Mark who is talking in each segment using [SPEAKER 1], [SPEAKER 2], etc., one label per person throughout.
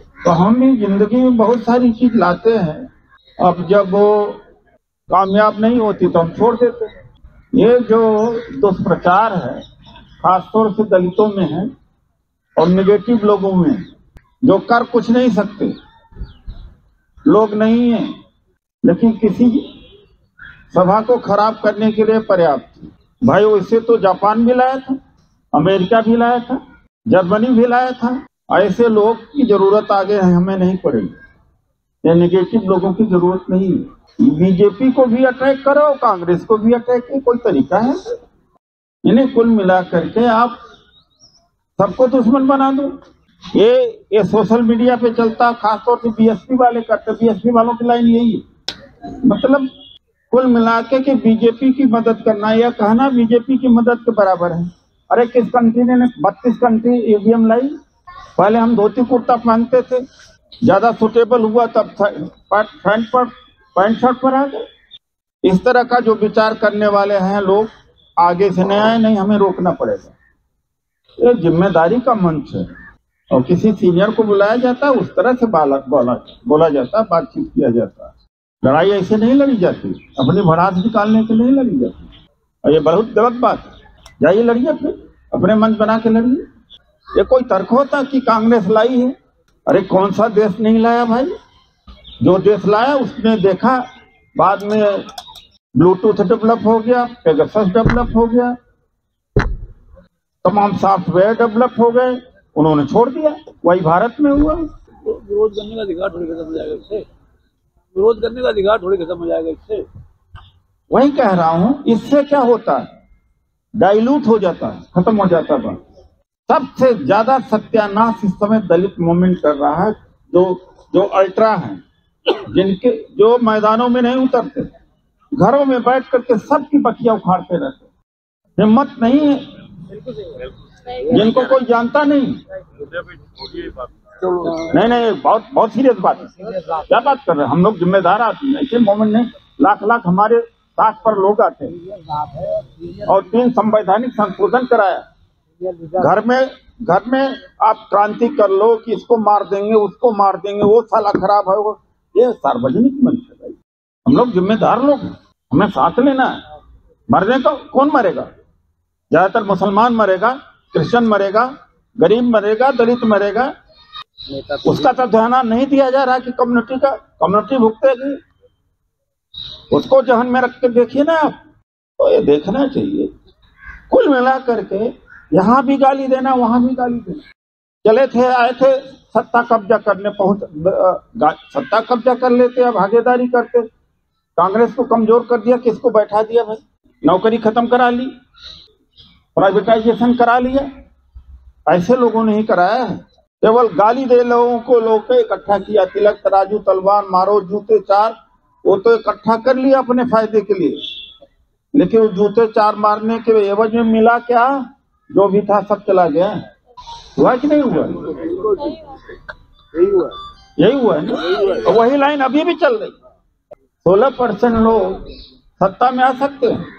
[SPEAKER 1] तो हम भी जिंदगी में बहुत सारी चीज लाते हैं, अब जब वो कामयाब नहीं होती तो हम छोड़ देते हैं। ये जो दुष्प्रचार है खासतौर से दलितों में है और निगेटिव लोगों में, जो कर कुछ नहीं सकते लोग नहीं है, लेकिन किसी सभा को खराब करने के लिए पर्याप्त। भाई वैसे तो जापान भी लाया था, अमेरिका भी लाया था, जर्मनी भी लाया था। ऐसे लोग की जरूरत आगे हमें नहीं पड़ेगी, ये नेगेटिव लोगों की जरूरत नहीं है। बीजेपी को भी अटैक करो, कांग्रेस को भी अटैक करो, कोई तरीका है? इन्हें कुल मिला करके आप सबको दुश्मन बना दो। ये सोशल मीडिया पे चलता, खासतौर से बीएसपी वाले करते, बीएसपी वालों की लाइन यही है। मतलब कुल मिला के कि बीजेपी की मदद करना, यह कहना बीजेपी की मदद के बराबर है। अरे किस कंट्री ने 32 कंट्री ईवीएम लाई? पहले हम धोती कुर्ता पहनते थे, ज्यादा सुटेबल हुआ तब पैंट शर्ट पर आ गए। इस तरह का जो विचार करने वाले हैं लोग आगे से नहीं आए, नहीं हमें रोकना पड़ेगा। ये जिम्मेदारी का मंच है और किसी सीनियर को बुलाया जाता है, उस तरह से बोला जाता है, बातचीत किया जाता है। लड़ाई ऐसे नहीं लड़ी जाती, अपनी भड़ास निकालने के लिए लड़ी जाती, और ये बहुत गलत बात है। जाइए लड़िए, फिर अपने मंच बना के लड़िए। ये कोई तर्क होता कि कांग्रेस लाई है? अरे कौन सा देश नहीं लाया भाई? जो देश लाया उसने देखा, बाद में ब्लूटूथ डेवलप हो गया, पेगासस डेवलप हो गया, तमाम सॉफ्टवेयर डेवलप हो गए, उन्होंने छोड़ दिया। वही भारत में हुआ।
[SPEAKER 2] विरोध करने का अधिकार थोड़ी खत्म हो जाएगा इससे, विरोध करने का अधिकार थोड़ी खत्म हो जाएगा इससे।
[SPEAKER 1] वही कह रहा हूं, इससे क्या होता है? डाइल्यूट हो जाता है, खत्म हो जाता है। सबसे ज्यादा सत्यानाश इस समय दलित मूवमेंट कर रहा है, जो अल्ट्रा हैं, जिनके जो मैदानों में नहीं उतरते, घरों में बैठ करके सबकी बखिया उखाड़ते रहते, हिम्मत नहीं है, जिनको कोई जानता नहीं। नहीं, बहुत सीरियस बात है। क्या बात कर रहे हैं? हम लोग जिम्मेदार आदमी हैं, ऐसे मोमेंट नहीं। लाख हमारे साथ पर लोग आते हैं और 3 संवैधानिक संशोधन कराया। घर में आप क्रांति कर लो कि इसको मार देंगे, उसको मार देंगे, वो साला खराब है, वो ये सार्वजनिक मंच है भाई। हम लोग जिम्मेदार लोग हैं, हमें साथ लेना है। मरने का कौन मरेगा? ज्यादातर मुसलमान मरेगा, क्रिश्चियन मरेगा, गरीब मरेगा, दलित मरेगा। उसका तो ध्यान नहीं दिया जा रहा कि कम्युनिटी भुगतेगी। उसको जहन में रख के देखिए ना आप, तो ये देखना चाहिए। कुल मिला करके यहाँ भी गाली देना, वहां भी गाली देना। चले थे, आए थे सत्ता कब्जा करने, सत्ता कब्जा कर लेते, अब भागीदारी करते। कांग्रेस को कमजोर कर दिया, किसको बैठा दिया भाई? नौकरी खत्म करा ली, प्राइवेटाइजेशन करा लिया। ऐसे लोगों ने ही कराया है। केवल गाली दे लोगों को इकट्ठा किया, तिलक तराजू तलवार मारो जूते चार, वो तो इकट्ठा कर लिया अपने फायदे के लिए, लेकिन वो जूते चार मारने के एवज में मिला क्या? जो भी था सब चला गया। हुआ कि नहीं हुआ? यही हुआ है ना। वही लाइन अभी भी चल रही। 16% लोग सत्ता में आ सकते हैं,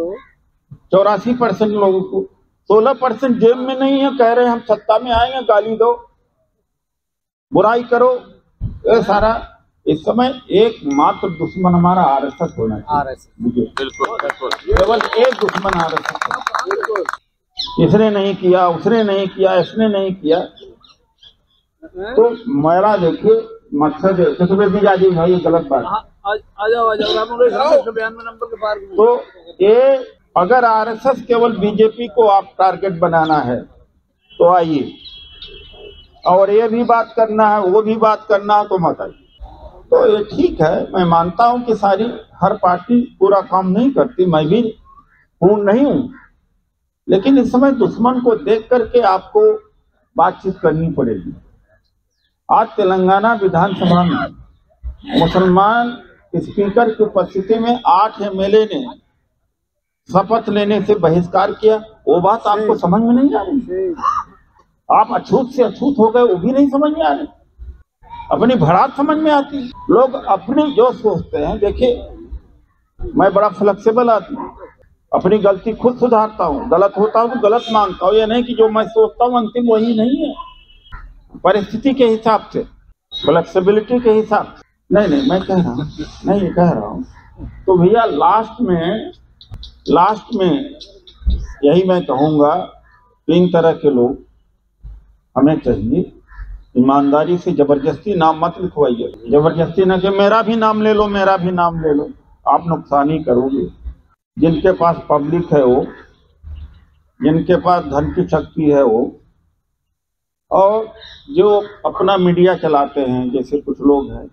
[SPEAKER 1] 84% लोगों को 16% जेब में नहीं है, कह रहे हैं हम सत्ता में आएंगे, गाली दो, बुराई करो। ये सारा इस समय एकमात्र दुश्मन हमारा आरएसएस होना चाहिए। केवल एक दुश्मन आरएसएस। इसने नहीं किया, उसने नहीं किया, इसने नहीं किया। तो मेरा देखिए मकसद है भाई, ये गलत बात है। तो ये अगर आरएसएस केवल बीजेपी को आप टारगेट बनाना है तो आइए, और ये भी बात करना है, वो भी बात करना है, तो मत आइए। तो ये ठीक है, मैं मानता हूं कि हर पार्टी पूरा काम नहीं करती, मैं भी पूर्ण नहीं हूं, लेकिन इस समय दुश्मन को देख करके आपको बातचीत करनी पड़ेगी। आज तेलंगाना विधानसभा में मुसलमान स्पीकर की उपस्थिति में 8 एमएलए ने शपथ लेने से बहिष्कार किया। वो बात आपको समझ में नहीं आ रही? आप अछूत से अछूत हो गए, वो भी नहीं समझ में आ रही। अपनी भड़ास समझ में आती। लोग अपनी जो सोचते हैं, देखिए मैं बड़ा फ्लेक्सिबल आदमी, अपनी गलती खुद सुधारता हूँ, गलत होता हूँ तो गलत मानता हूँ। ये नहीं कि जो मैं सोचता हूँ अंतिम वही नहीं है। परिस्थिति के हिसाब से फ्लेक्सिबिलिटी के हिसाब से नहीं मैं कह रहा हूँ, नहीं ये कह रहा हूँ। तो भैया लास्ट में यही मैं कहूँगा, 3 तरह के लोग हमें चाहिए। ईमानदारी से जबरदस्ती नाम मत लिखवाइए, जबरदस्ती ना कि मेरा भी नाम ले लो, मेरा भी नाम ले लो, आप नुकसान ही करोगे। जिनके पास पब्लिक है वो, जिनके पास धन की शक्ति है वो, और जो अपना मीडिया चलाते हैं जैसे कुछ लोग हैं।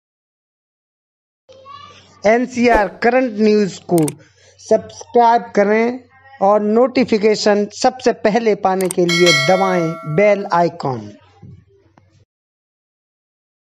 [SPEAKER 3] NCR करंट न्यूज़ को सब्सक्राइब करें और नोटिफिकेशन सबसे पहले पाने के लिए दबाएं बेल आइकॉन।